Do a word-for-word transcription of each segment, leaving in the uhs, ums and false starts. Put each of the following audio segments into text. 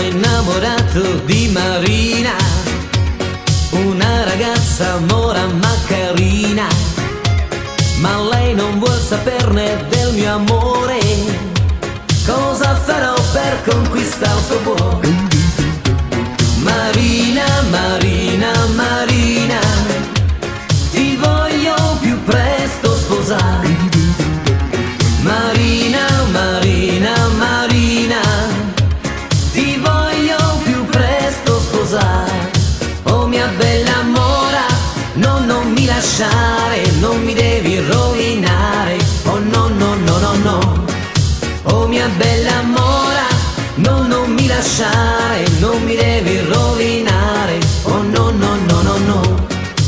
innamorato di Marina, una ragazza mora ma carina, ma lei non vuol saperne del mio amore. Cosa farò per conquistare il suo cuore? Marina, Marina, Marina, ti voglio più presto sposare. Marina, Marina, Marina, ti voglio più presto sposare. Oh mia bella mora, no, non mi lasciare, non mi devi rovinare. Oh no, no, no, no, no. Oh mia bella mora, no, non mi lasciare, non mi devi rovinare. Oh no, no, no, no, no.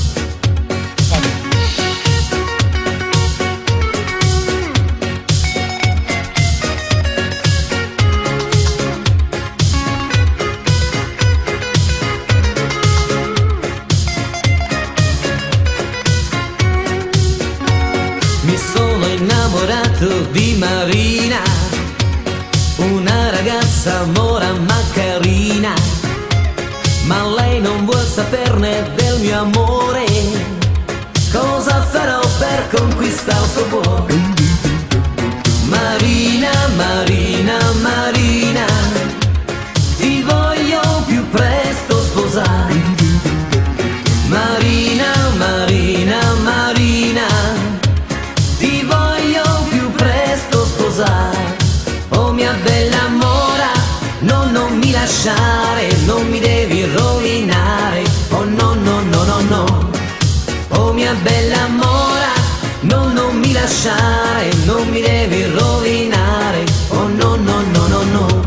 Mi sono innamorato di Marina, una ragazza mora ma carina, ma lei non vuol saperne del mio amore. Cosa farò per conquistare il suo cuore? Marina, Marina, Marina, ti voglio più presto sposare. Marina, Marina, Marina, ti voglio più presto sposare. Oh mia bella mora, no, non mi lasciare, non mi devi rovinare. Oh no, no, no, no, no. Oh mia bella mora, no, non mi lasciare, non mi devi rovinare. Oh no, no, no, no, no.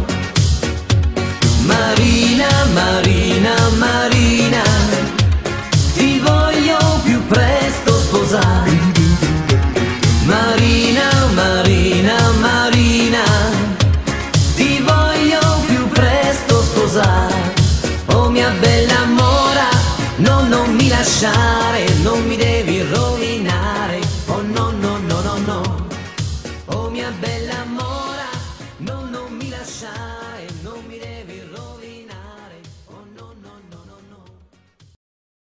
Marina, Marina, Marina, ti voglio più presto sposare. Marina, Marina, Marina, ti voglio più presto sposare. Oh mia bella mora, no, non mi lasciare,